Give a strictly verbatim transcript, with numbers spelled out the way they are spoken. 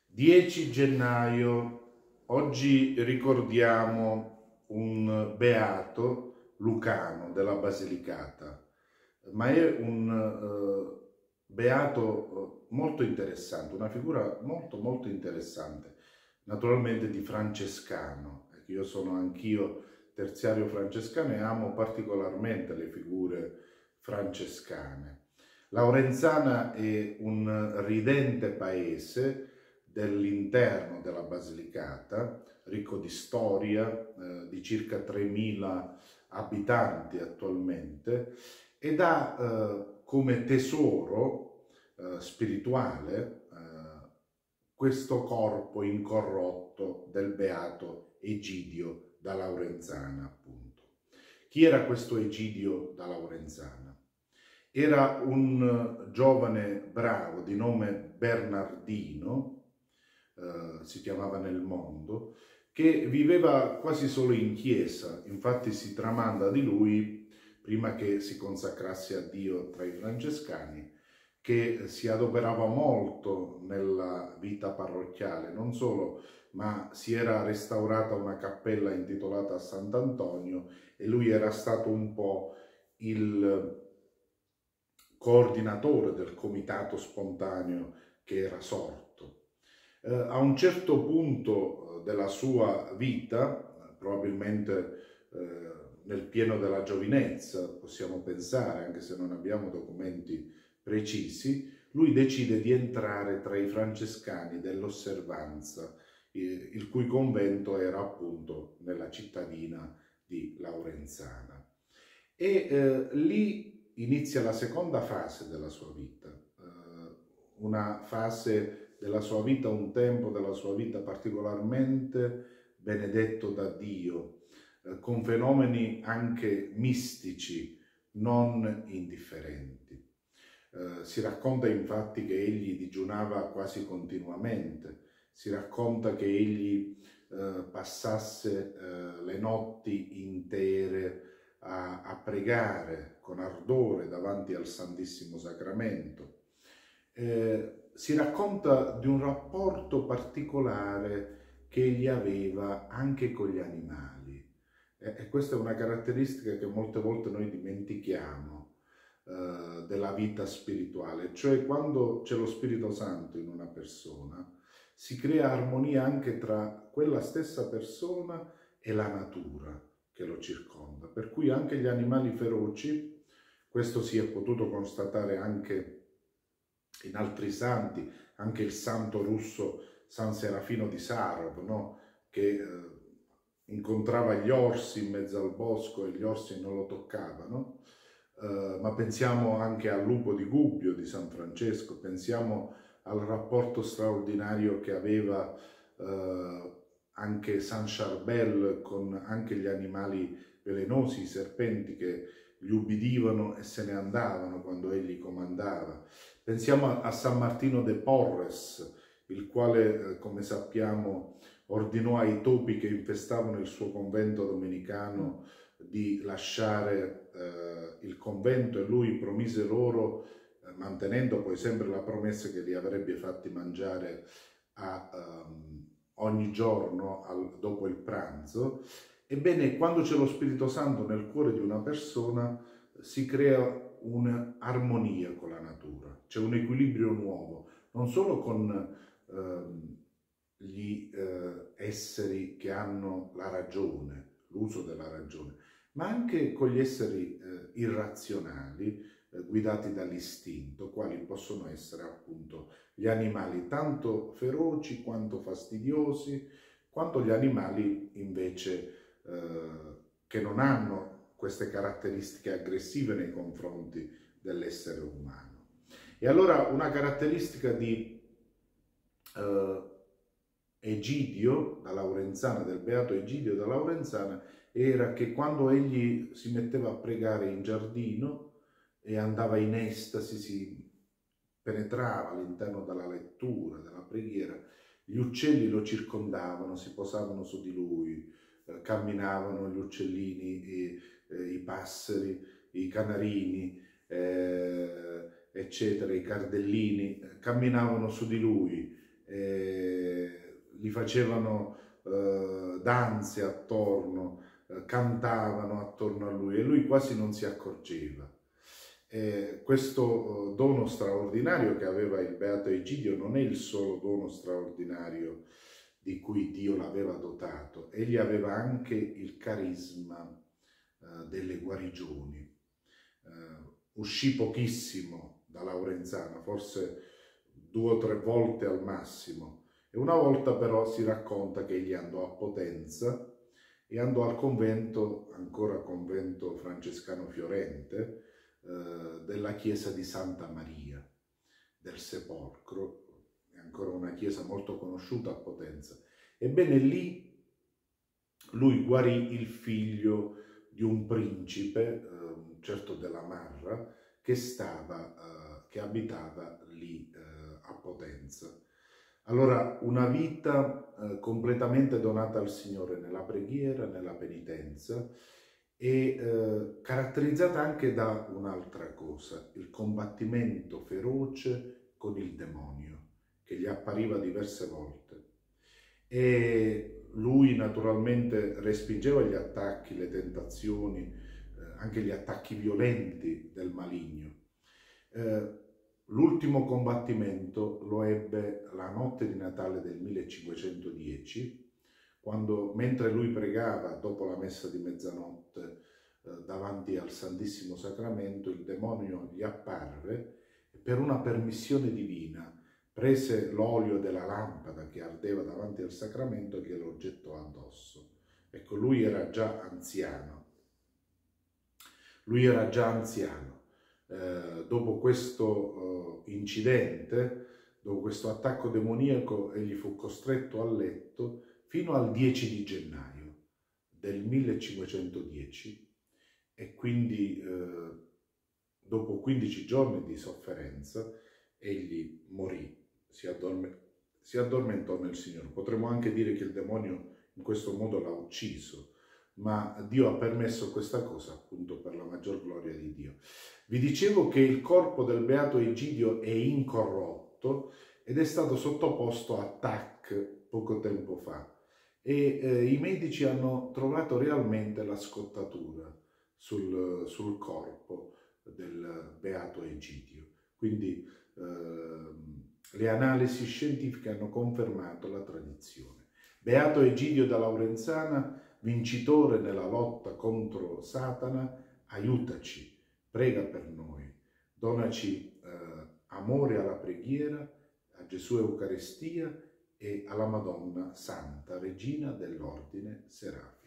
dieci gennaio, oggi ricordiamo un beato lucano della Basilicata, ma è un uh, beato molto interessante, una figura molto molto interessante, naturalmente di francescano. Io sono anch'io terziario francescano e amo particolarmente le figure francescane. Laurenzana è un ridente paese dell'interno della Basilicata, ricco di storia, eh, di circa tremila abitanti attualmente, ed ha eh, come tesoro eh, spirituale eh, questo corpo incorrotto del beato Egidio da Laurenzana, appunto. Chi era questo Egidio da Laurenzana? Era un giovane bravo di nome Bernardino, eh, si chiamava nel mondo, che viveva quasi solo in chiesa. Infatti si tramanda di lui, prima che si consacrasse a Dio tra i francescani, che si adoperava molto nella vita parrocchiale, non solo, ma si era restaurata una cappella intitolata a Sant'Antonio e lui era stato un po' il coordinatore del comitato spontaneo che era sorto. Eh, a un certo punto della sua vita, probabilmente eh, nel pieno della giovinezza, possiamo pensare, anche se non abbiamo documenti precisi, lui decide di entrare tra i francescani dell'Osservanza, il cui convento era appunto nella cittadina di Laurenzana. E eh, lì inizia la seconda fase della sua vita, eh, una fase della sua vita, un tempo della sua vita particolarmente benedetto da Dio, eh, con fenomeni anche mistici non indifferenti. Eh, si racconta infatti che egli digiunava quasi continuamente, si racconta che egli eh, passasse eh, le notti intere a, a pregare con ardore davanti al Santissimo Sacramento. Eh, si racconta di un rapporto particolare che egli aveva anche con gli animali. Eh, e questa è una caratteristica che molte volte noi dimentichiamo eh, della vita spirituale, cioè quando c'è lo Spirito Santo in una persona, si crea armonia anche tra quella stessa persona e la natura che lo circonda, per cui anche gli animali feroci, questo si è potuto constatare anche in altri santi, anche il santo russo San Serafino di Sarov, no? che eh, incontrava gli orsi in mezzo al bosco e gli orsi non lo toccavano, eh, ma pensiamo anche al lupo di Gubbio di San Francesco, pensiamo al rapporto straordinario che aveva eh, anche San Charbel con anche gli animali velenosi, i serpenti che gli ubbidivano e se ne andavano quando egli comandava. Pensiamo a San Martino de Porres, il quale, come sappiamo, ordinò ai topi che infestavano il suo convento domenicano di lasciare eh, il convento e lui promise loro, eh, mantenendo poi sempre la promessa che li avrebbe fatti mangiare a, um, ogni giorno al, dopo il pranzo. Ebbene, quando c'è lo Spirito Santo nel cuore di una persona, si crea un'armonia con la natura, c'è un equilibrio nuovo, non solo con ehm, gli eh, esseri che hanno la ragione, l'uso della ragione, ma anche con gli esseri eh, irrazionali, eh, guidati dall'istinto, quali possono essere appunto gli animali tanto feroci quanto fastidiosi, quanto gli animali invece eh, che non hanno queste caratteristiche aggressive nei confronti dell'essere umano. E allora una caratteristica di eh, Egidio da Laurenzana, del beato Egidio da Laurenzana, era che quando egli si metteva a pregare in giardino e andava in estasi, si penetrava all'interno della lettura, della preghiera, gli uccelli lo circondavano, si posavano su di lui, eh, camminavano gli uccellini, i, eh, i passeri, i canarini, eh, eccetera, i cardellini, camminavano su di lui, eh, gli facevano eh, danze attorno, eh, cantavano attorno a lui e lui quasi non si accorgeva. Eh, questo dono straordinario che aveva il Beato Egidio non è il solo dono straordinario di cui Dio l'aveva dotato, egli aveva anche il carisma eh, delle guarigioni. Eh, uscì pochissimo da Laurenzana, forse due o tre volte al massimo, e una volta però si racconta che egli andò a Potenza e andò al convento, ancora convento francescano fiorente, eh, della chiesa di Santa Maria del Sepolcro, è ancora una chiesa molto conosciuta a Potenza. Ebbene lì lui guarì il figlio di un principe, eh, un certo della Marra, che, stava, eh, che abitava lì eh, a Potenza. Allora, una vita eh, completamente donata al Signore nella preghiera, nella penitenza, e eh, caratterizzata anche da un'altra cosa, il combattimento feroce con il demonio, che gli appariva diverse volte. E lui naturalmente respingeva gli attacchi, le tentazioni, eh, anche gli attacchi violenti del maligno. Eh, l'ultimo combattimento lo ebbe la notte di Natale del millecinquecentodieci, quando, mentre lui pregava dopo la messa di mezzanotte eh, davanti al Santissimo Sacramento, il demonio gli apparve e per una permissione divina prese l'olio della lampada che ardeva davanti al sacramento e glielo gettò addosso. Ecco, lui era già anziano. Lui era già anziano. Eh, dopo questo eh, incidente, dopo questo attacco demoniaco, egli fu costretto a letto fino al dieci di gennaio del millecinquecentodieci e quindi eh, dopo quindici giorni di sofferenza egli morì, si, addorme, si addormentò nel Signore. Potremmo anche dire che il demonio in questo modo l'ha ucciso, ma Dio ha permesso questa cosa appunto per la maggior gloria di Dio. Vi dicevo che il corpo del Beato Egidio è incorrotto ed è stato sottoposto a T A C poco tempo fa e eh, i medici hanno trovato realmente la scottatura sul, sul corpo del Beato Egidio. Quindi eh, le analisi scientifiche hanno confermato la tradizione. Beato Egidio da Laurenzana, vincitore nella lotta contro Satana, aiutaci, prega per noi, donaci eh, amore alla preghiera, a Gesù Eucaristia e alla Madonna Santa, Regina dell'Ordine Serafico.